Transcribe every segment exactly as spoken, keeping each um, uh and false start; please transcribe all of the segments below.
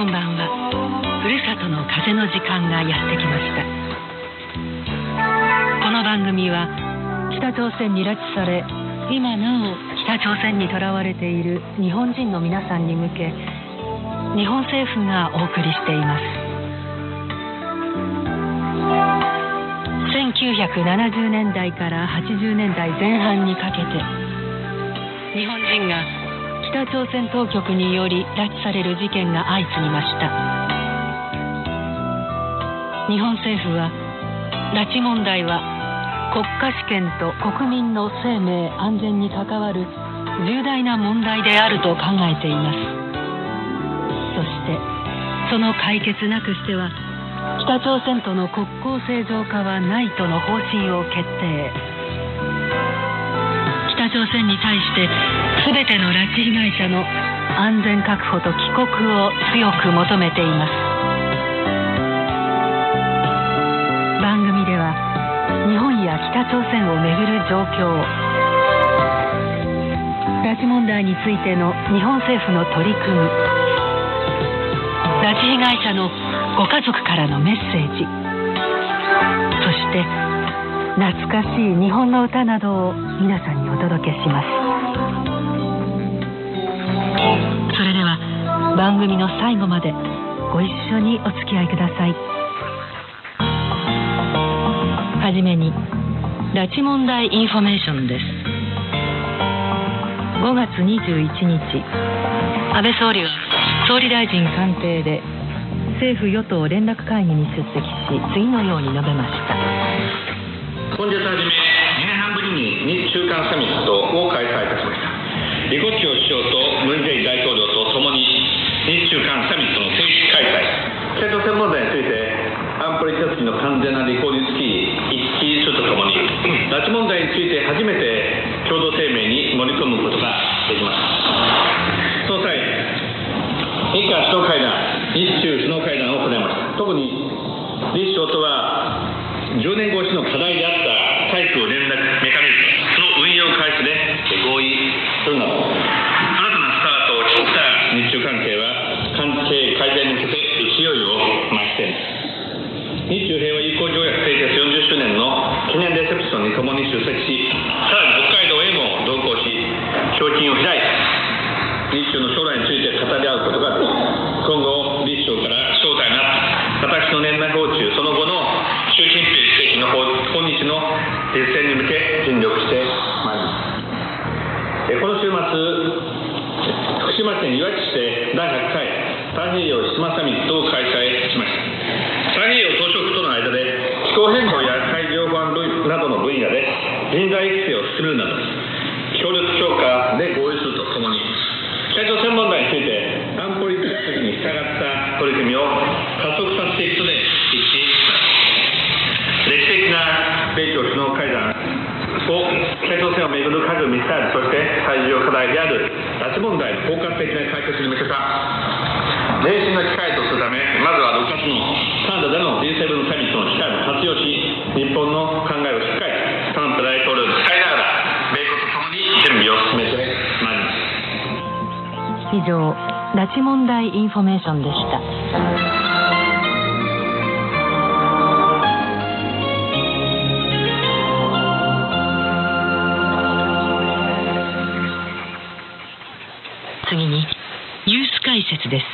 こんばんは。ふるさとの風の時間がやってきました。この番組は北朝鮮に拉致され、今なお北朝鮮にとらわれている日本人の皆さんに向け、日本政府がお送りしています。せんきゅうひゃくななじゅうねんだいからはちじゅうねんだいぜん半にかけて、日本人が北朝鮮当局により拉致される事件が相次ぎました。日本政府は拉致問題は国家主権と国民の生命安全に関わる重大な問題であると考えています。そしてその解決なくしては北朝鮮との国交正常化はないとの方針を決定。北朝鮮に対して全ての拉致被害者の安全確保と帰国を強く求めています。番組では日本や北朝鮮をめぐる状況、拉致問題についての日本政府の取り組み、拉致被害者のご家族からのメッセージ、そして懐かしい日本の歌などを皆さんにお届けします。それでは番組の最後までご一緒にお付き合いください。はじめに拉致問題インフォメーションです。ごがつにじゅういちにち、安倍総理は総理大臣官邸で政府与党連絡会議に出席し、次のように述べました。 本日はじめにねんはんぶりに日中間サミットを開催いたしました。李克強首相とムン・ジェイン大統領とともに日中間サミットの正式開催、北朝鮮問題について安保理決議の完全な履行につき一致するとともに、拉致問題について初めて共同声明に盛り込むことができました。その際、日韓首脳会談、日中首脳会談を行いました。特に李首相とはじゅうねん越しの課題であった対空連絡メカニズムの運用開始で合意するなど、新たなスタートを切った日中関係は関係改善に向けて勢いを増しています。日中平和友好条約締結よんじゅっしゅうねんの記念レセプションに共に出席し、さらに北海道へも同行し、胸襟を開いて日中の将来について語り合うことができ、今後李首相から招待な私の年内訪中、その後の習近平主席の訪日の実践に向け尽力してまいります。この週末、福島県いわき市でだいはっかい太平洋島サミットを開催しました。太平洋島しょ国との間で気候変動や海上保安などの分野で人材育成を進めるなど、協力強化で合意するとともに、北朝鮮問題について安保理決議に従った取り組みを加速させていくことで一致しました。歴史的な米朝首脳会談を北朝鮮をめぐる核・ミサイル、そして最重要課題である拉致問題の包括的な解決に向けた前進の機会とするため、まずはろくがつのカナダでの ジーセブン サミットの機会を活用し、日本の考えをしっかりトランプ大統領に伝えながら、米国とともに準備を進めてまいります。 以上、拉致問題インフォメーションでした。次にニュース解説です。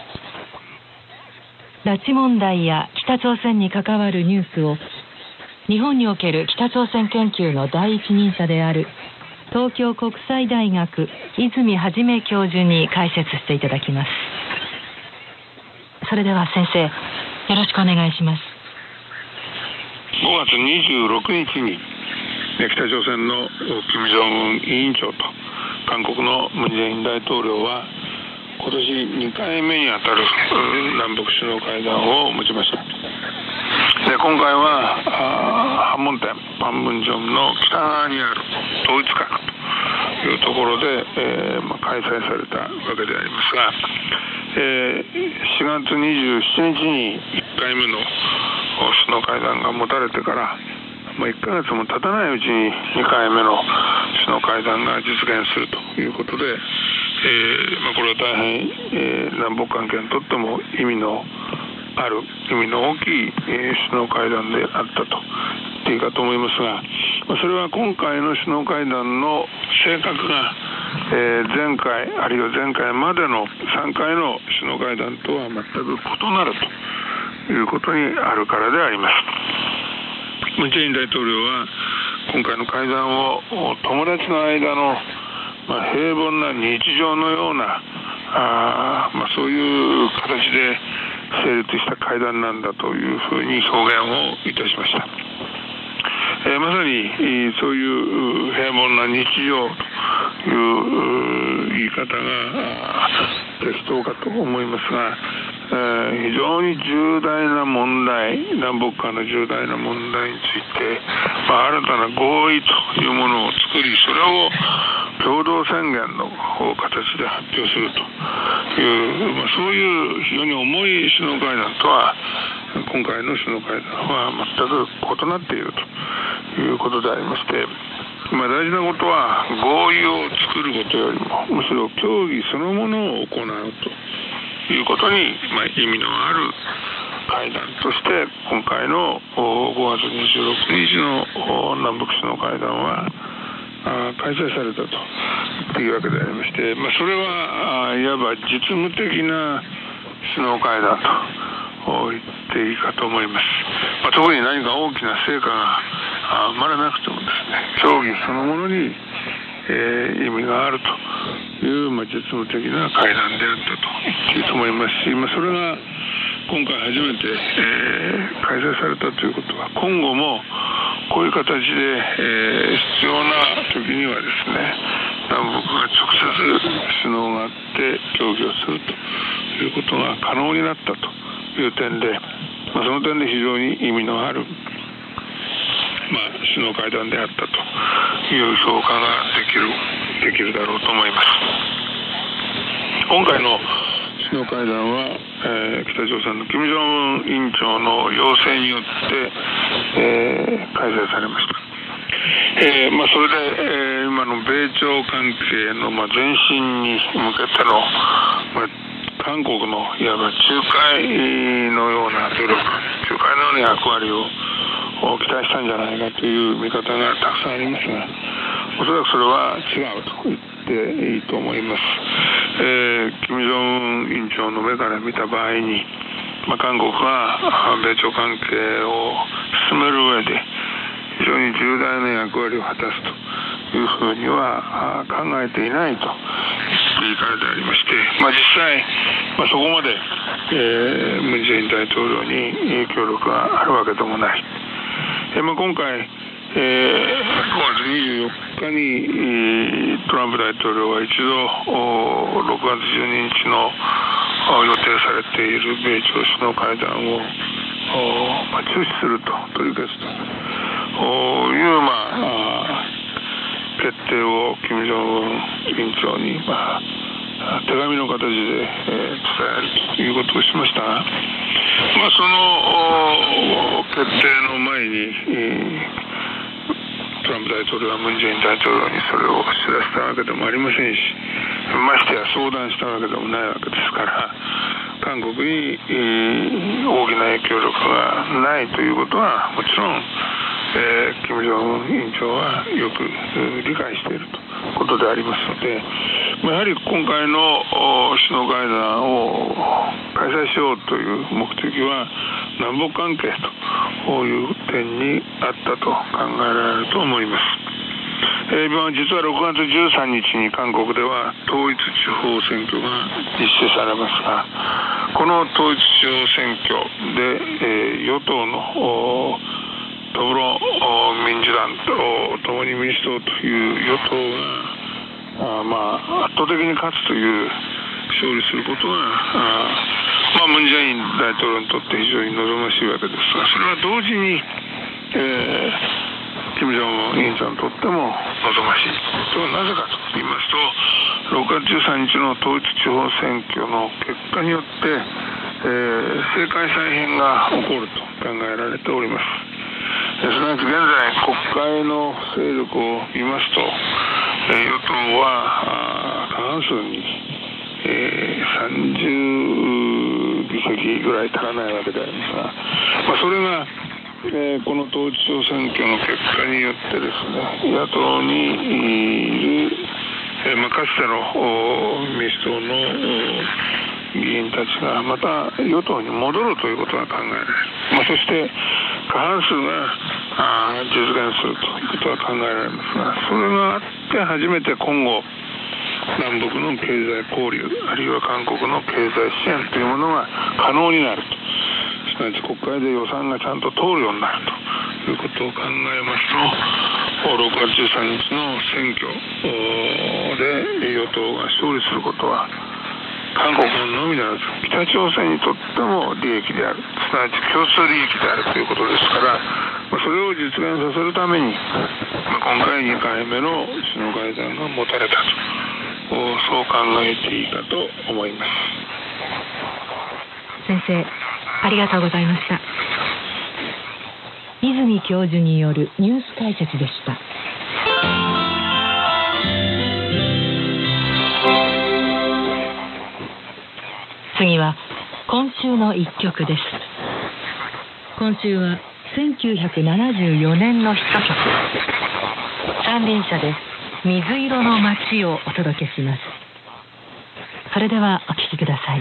拉致問題や北朝鮮に関わるニュースを日本における北朝鮮研究の第一人者である東京国際大学泉はじめ教授に解説していただきます。それでは先生、よろしくお願いします。 ごがつにじゅうろくにちに北朝鮮の金正恩委員長と韓国のムン・ジェイン大統領は今年にかいめにあたる南北首脳会談を持ちました。で今回は板門店パンムンジョムの北側にある統一閣というところで、えーまあ、開催されたわけでありますが、えー、しがつにじゅうしちにちにいっかいめの首脳会談が持たれてからまあ、いっかげつも経たないうちににかいめの首脳会談が実現するということで、えーまあ、これは大変、えー、 南北関係にとっても意味のある意味の大きい、えー、首脳会談であったと言っていいかと思いますが、まあ、それは今回の首脳会談の性格が、えー、前回あるいは前回までのさんかいの首脳会談とは全く異なるということにあるからであります。ムン・ジェイン大統領は今回の会談を友達の間の、まあ、平凡な日常のようなあ、まあ、そういう形で成立した会談なんだというふうに表現をいたしました。えー、まさにそういう平凡な日常という言い方が適当かと思いますが、えー、非常に重大な問題、南北間の重大な問題について、まあ、新たな合意というものを作り、それを共同宣言の形で発表するという、まあ、そういう非常に重い首脳会談とは今回の首脳会談は全く異なっているということでありまして、まあ、大事なことは合意を作ることよりもむしろ協議そのものを行うということに、まあ、意味のある会談として今回のごがつにじゅうろくにちの南北首脳会談は開催されたというわけでありまして、まあ、それはいわば実務的な首脳会談と言っていいかと思います。まあ、特に何か大きな成果が生まれなくてもですね、協議そのものに、えー、意味があるという、まあ、実務的な会談であったと言っていいと思いますし、まあ、それが今回初めて、えー、開催されたということは今後もこういう形で、えー、必要な時にはですね、南北が直接首脳があって協議をするということが可能になったという点で、まあ、その点で非常に意味のある、まあ、首脳会談であったという評価ができる、できるだろうと思います。今回の首脳会談は、えー、北朝鮮の金正恩委員長の要請によって、えー、開催されました。えーまあ、それで、えー、今の米朝関係の、まあ、前進に向けての、まあ、韓国のいわば仲介のような努力、仲介のような役割を期待したんじゃないかという見方がたくさんありますが、おそらくそれは違うと言っていいと思います。えー、金正恩委員長の目から見た場合に、まあ、韓国が米朝関係を進める上で非常に重大な役割を果たすというふうには考えていないと言い方でありまして、まあ、実際、まあ、そこまで、えー、ムン・ジェイン大統領に影響力があるわけでもない。えーまあ、今回えー、ごがつにじゅうよっかにトランプ大統領は一度ろくがつじゅうににちの予定されている米朝首脳会談を、まあ、中止すると取り消すという、まあ、決定を金正恩委員長に、まあ、手紙の形で、えー、伝えるということをしましたが、まあ、その決定の前に、えートランプ大統領はムン・ジェイン大統領にそれを知らせたわけでもありませんし、ましてや相談したわけでもないわけですから、韓国に、えー、大きな影響力がないということはもちろん、えー、金正恩委員長はよく、えー、理解しているということでありますので、まあ、やはり今回の首脳会談を開催しようという目的は南北関係という点にあったと考えられると思います。えー、実はろくがつじゅうさんにちに韓国では統一地方選挙が実施されますが、この統一地方選挙で、えー、与党のトムロ民主団と共に民主党という与党があまあ圧倒的に勝つという勝利することがあまあムン・ジェイン大統領にとって非常に望ましいわけですが、それは同時に、えー、金正恩委員長にとっても望ましい。それはなぜかと言いますと、ろくがつじゅうさんにちの統一地方選挙の結果によって、えー、政界再編が起こると考えられております。すなわち現在国会の勢力を見ますと、えー、与党は過半数に、えー、さんじゅうぐらい足らないわけでありますが、まあ、それが、えー、この統一地方選挙の結果によってですね、野党にいる、えーまあ、かつての民主党の議員たちがまた与党に戻るということが考えられる、まあ、そして過半数があ実現するということが考えられますが、それがあって初めて今後南北の経済交流あるいは韓国の経済支援というものが可能になると、すなわち国会で予算がちゃんと通るようになるということを考えますと、ろくがつじゅうさんにちの選挙で与党が勝利することは韓国のみならず北朝鮮にとっても利益である、すなわち共通利益であるということですから、それを実現させるために今回にかいめの首脳会談が持たれたと、そう考えていいかと思います。 先生、ありがとうございました。泉教授によるニュース解説でした。次は今週の一曲です。今週はせんきゅうひゃくななじゅうよねんのヒット曲、三輪車で水色の街をお届けします。それではお聴きください。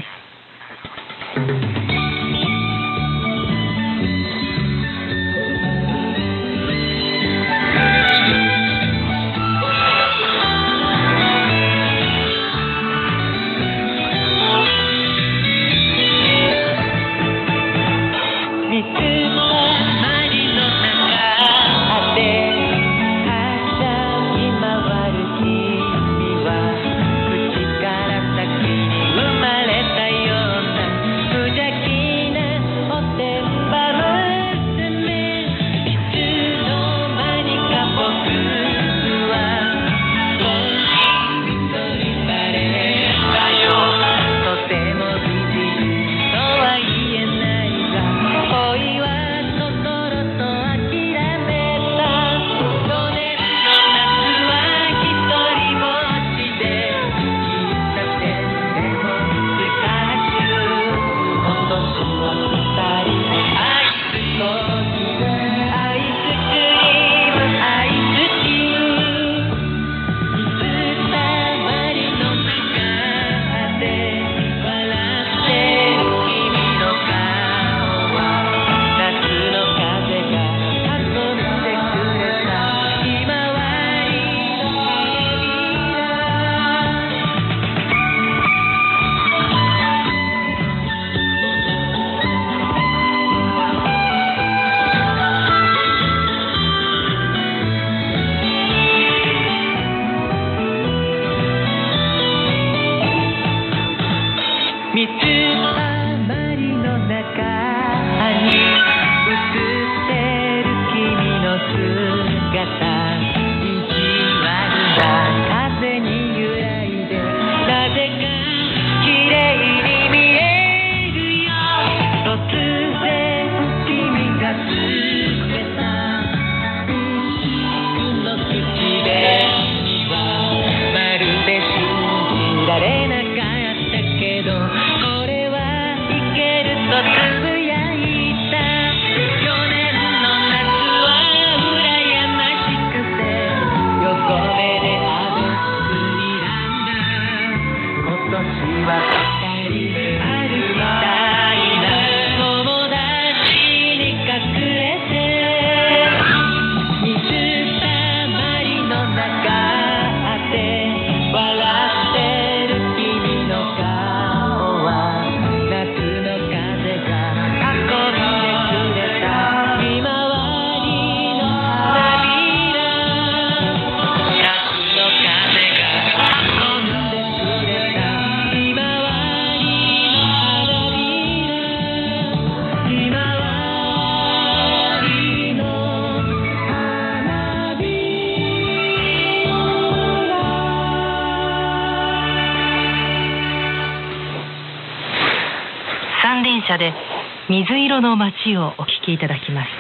で水色の街をお聴きいただきました。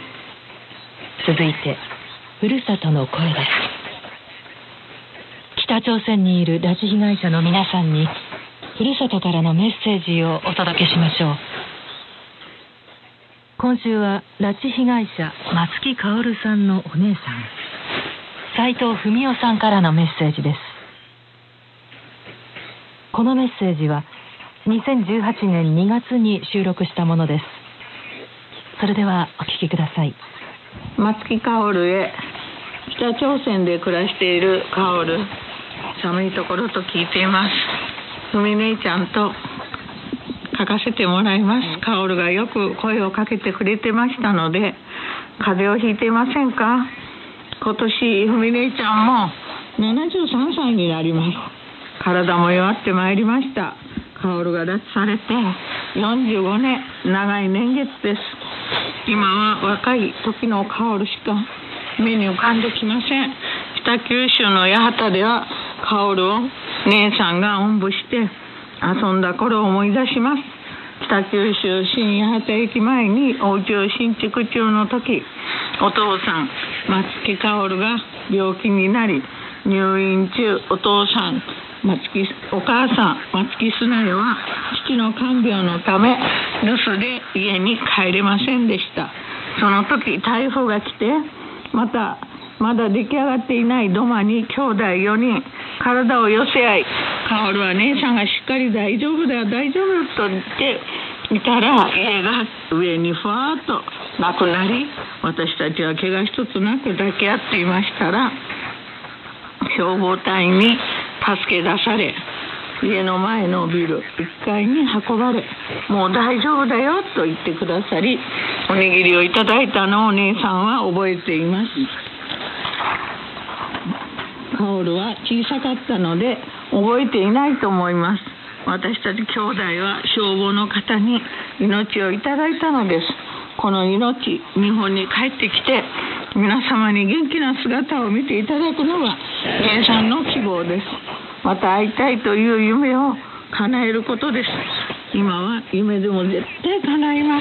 続いてふるさとの声です。 北朝鮮にいる拉致被害者の皆さんにふるさとからのメッセージをお届けしましょう。今週は拉致被害者松木薫さんのお姉さん斉藤文夫さんからのメッセージです。このメッセージはにせんじゅうはちねんにがつに収録したものです。それではお聞きください。 松木薫へ。北朝鮮で暮らしている薫、寒いところと聞いています。ふみ姉ちゃんと書かせてもらいます。薫がよく声をかけてくれてましたので、風邪をひいていませんか？今年ふみ姉ちゃんもななじゅうさんさいになります。体も弱ってまいりました。薫が拉致されてよんじゅうごねん、長い年月です。今は若い時の薫しか目に浮かんできません。北九州の八幡では薫を姉さんがおんぶして遊んだ頃を思い出します。北九州新八幡駅前にお家を新築中の時、お父さん松木薫が病気になり入院中、お父さん松木お母さん松木すなよは父の看病のため留守で家に帰れませんでした。その時台風が来て、またまだ出来上がっていない土間に兄弟よにん体を寄せ合い、薫は姉さんがしっかり大丈夫だ大丈夫と言っていたら、家が上にふわっとなくなり、私たちは怪我一つなく抱き合っていましたら、消防隊に助け出され、家の前のビルいっかいに運ばれ、もう大丈夫だよと言ってくださり、おにぎりをいただいたのをお姉さんは覚えています。薫は小さかったので覚えていないと思います。私たち兄弟は消防の方に命をいただいたのです。この命、日本に帰ってきて皆様に元気な姿を見ていただくのが姉さんの希望です。また会いたいという夢を叶えることです。今は夢でも絶対叶います。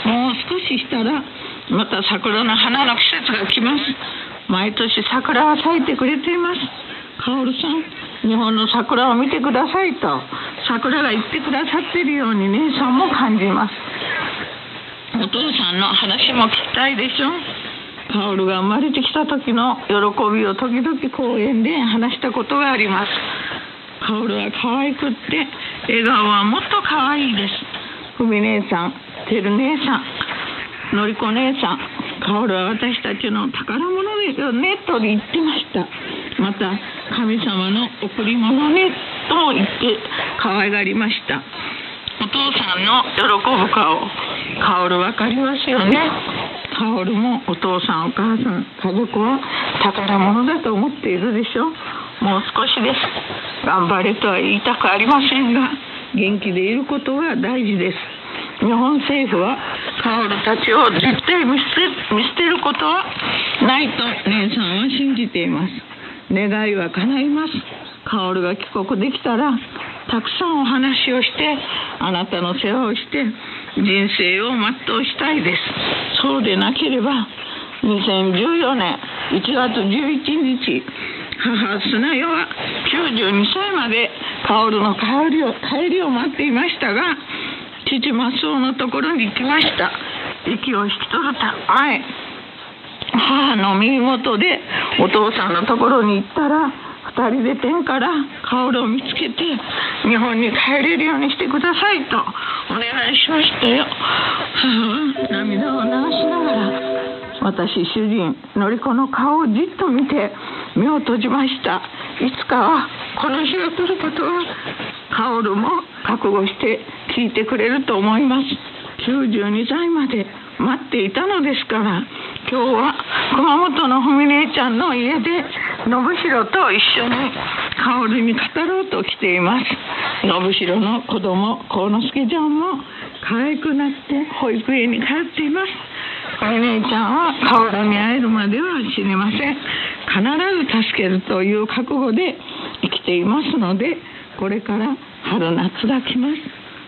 もう少ししたらまた桜の花の季節が来ます。毎年桜は咲いてくれています。薫さん、日本の桜を見てくださいと桜が言ってくださっているように姉さんも感じます。お父さんの話も聞きたいでしょ。薫が生まれてきた時の喜びを時々公園で話したことがあります。薫は可愛くって笑顔はもっと可愛いです。ふみ姉さん、てる姉さん、のりこ姉さん、薫は私たちの宝物ですよねと言ってました。また神様の贈り物ねとも言って可愛がりました。お父さんの喜ぶ顔、薫分かりますよね。薫もお父さんお母さん家族は宝物だと思っているでしょ。もう少しです。頑張れとは言いたくありませんが、元気でいることが大事です。日本政府は薫たちを絶対見捨て、見捨てることはないと姉さんは信じています。願いは叶います。薫が帰国できたらたくさんお話をしてあなたの世話をして人生を全うしたいです。そうでなければにせんじゅうよねんいちがつじゅういちにち、母すなよはきゅうじゅうにさいまで薫の帰りを帰りを待っていましたが、父マスオのところに行きました。息を引き取る前、母の耳元でお父さんのところに行ったら、二人で天から薫を見つけて日本に帰れるようにしてくださいとお願いしましたよ。母は涙を流しながら、私主人のりこの顔をじっと見て目を閉じました。いつかはこの日が来ることは薫も覚悟して聞いてくれると思います。きゅうじゅうにさいまで待っていたのですから、今日は熊本のふみ姉ちゃんの家で信弘と一緒に薫に語ろうと来ています。信弘の子供幸之助ちゃんも可愛くなって保育園に通っています。ふみ姉ちゃんは薫に会えるまでは死ねません。必ず助けるという覚悟で生きていますので、これから春夏が来ます。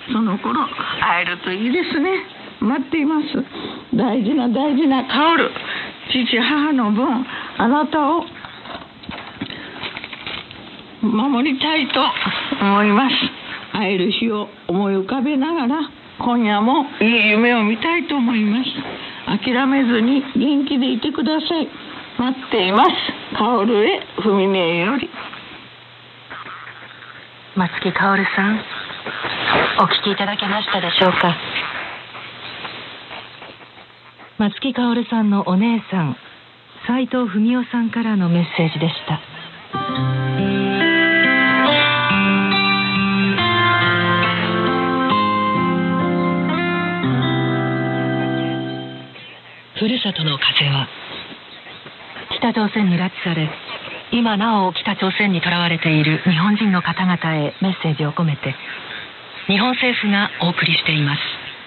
その頃会えるといいですね。待っています。大事な大事な薫、父母の分あなたを守りたいと思います。会える日を思い浮かべながら今夜もいい夢を見たいと思います。諦めずに元気でいてください。待っています。カオルへ文音より。 松木カオルさん、お聞きいただけましたでしょうか。松木カオルさんのお姉さん、斉藤文夫さんからのメッセージでした。ふるさとの風は、北朝鮮に拉致され今なお北朝鮮にとらわれている日本人の方々へメッセージを込めて日本政府がお送りしています。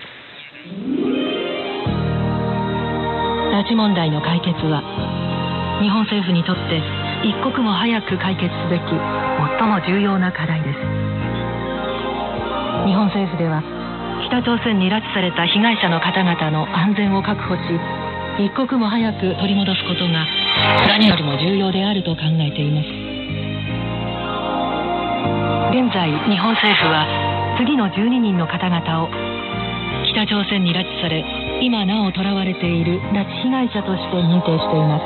拉致問題の解決は日本政府にとって一刻も早く解決すべき最も重要な課題です。日本政府では北朝鮮に拉致された被害者の方々の安全を確保し、一刻も早く取り戻すことが何よりも重要であると考えています。現在日本政府は次のじゅうににんの方々を北朝鮮に拉致され今なお囚われている拉致被害者として認定しています。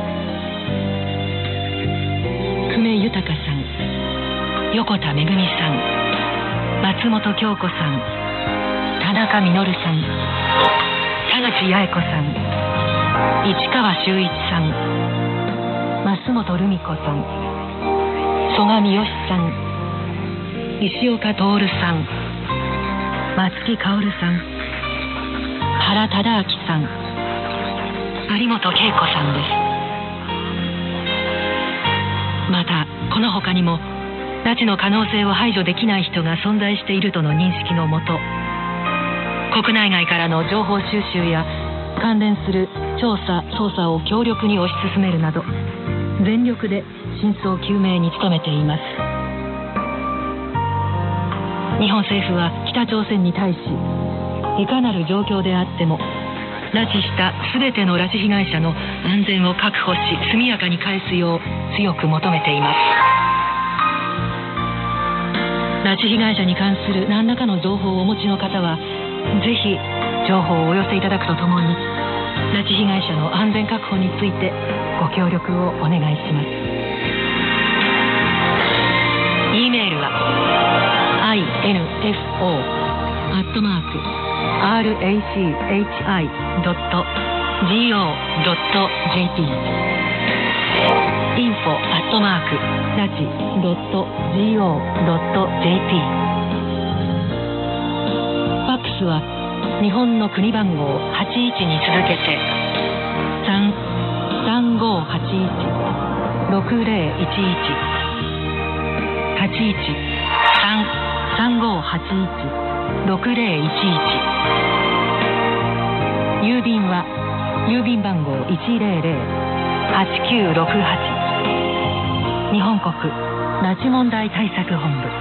久米豊さん、横田めぐみさん、松本京子さん、田中実さん、田口八重子さん、市川修一さん、増本留美子さん、曽我美義さん、石岡徹さん、松木薫さん、原忠明さん、有本恵子さんです。またこの他にも拉致の可能性を排除できない人が存在しているとの認識のもと、国内外からの情報収集や関連する調査・捜査を強力に推し進めるなど全力で真相究明に努めています。日本政府は北朝鮮に対し、いかなる状況であっても拉致した全ての拉致被害者の安全を確保し速やかに返すよう強く求めています。拉致被害者に関する何らかの情報をお持ちの方はぜひ情報をお寄せいただくとともに、拉致被害者の安全確保についてご協力をお願いします。 E メールは アイエヌエフオー アットマーク アールエーシーエイチアイ ドット ジーオー ドット ジェーピー インフォ アットマーク ラチ ドット ジーオー ドット ジェーピー。 ファックスは日本の国番号はちいちに続けてさんさんごはちいちろくぜろいちいち はちいちさんさんごはちいちろくぜろいちいち。郵便は郵便番号いちぜろぜろはちきゅうろくはち、日本国拉致問題対策本部。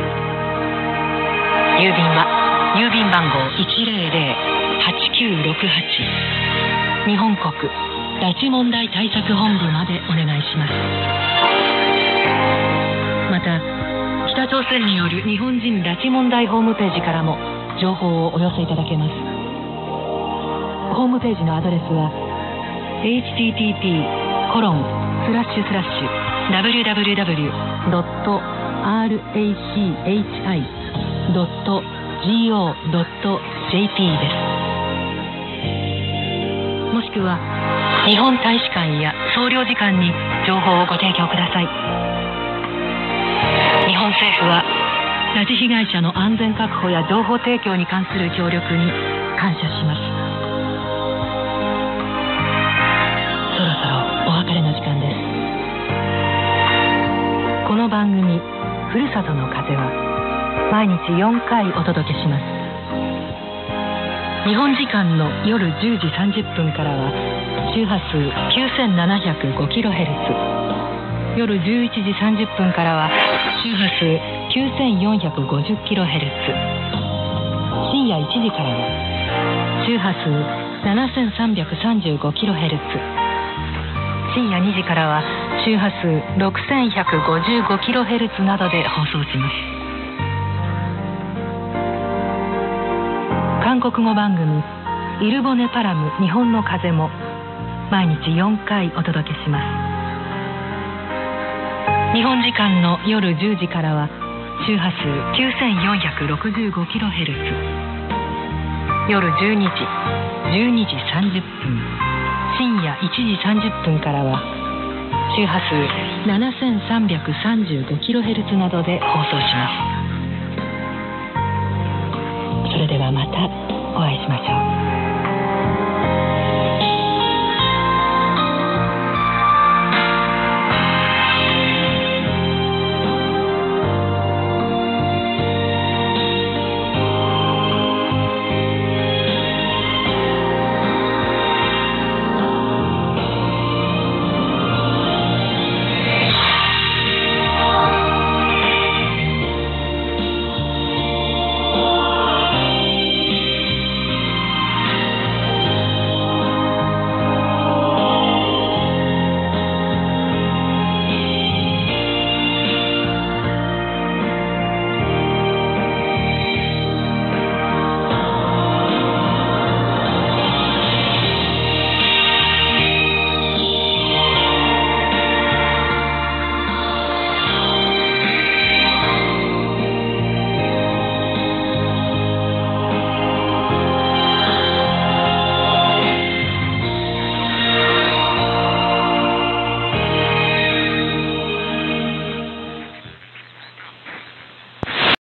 郵便は郵便番号いちぜろぜろはちきゅうろくはち、日本国拉致問題対策本部までお願いします。また北朝鮮による日本人拉致問題ホームページからも情報をお寄せいただけます。ホームページのアドレスは エイチティーティーピーコロンスラッシュスラッシュダブリューダブリューダブリュードットアールエーシーエイチアイドットジーオー ドット ジェーピー です。もしくは日本大使館や総領事館に情報をご提供ください。日本政府は拉致被害者の安全確保や情報提供に関する協力に感謝します。そろそろお別れの時間です。この番組ふるさとの風は毎日よんかいお届けします。日本時間の夜じゅうじさんじゅっぷんからは周波数 きゅうせんななひゃくごキロヘルツ、夜じゅういちじさんじゅっぷんからは周波数 きゅうせんよんひゃくごじゅうキロヘルツ、深夜いちじからは周波数 ななせんさんびゃくさんじゅうごキロヘルツ、 深夜にじからは周波数 ろくせんひゃくごじゅうごキロヘルツ などで放送します。韓国語番組イルボネパラム日本の風も毎日よんかいお届けします。日本時間の夜じゅうじからは周波数 きゅうせんよんひゃくろくじゅうごキロヘルツ、 夜じゅうにじ、じゅうにじさんじゅっぷん、深夜いちじさんじゅっぷんからは周波数 ななせんさんびゃくさんじゅうごキロヘルツ などで放送します。それではまたお会いしましょう。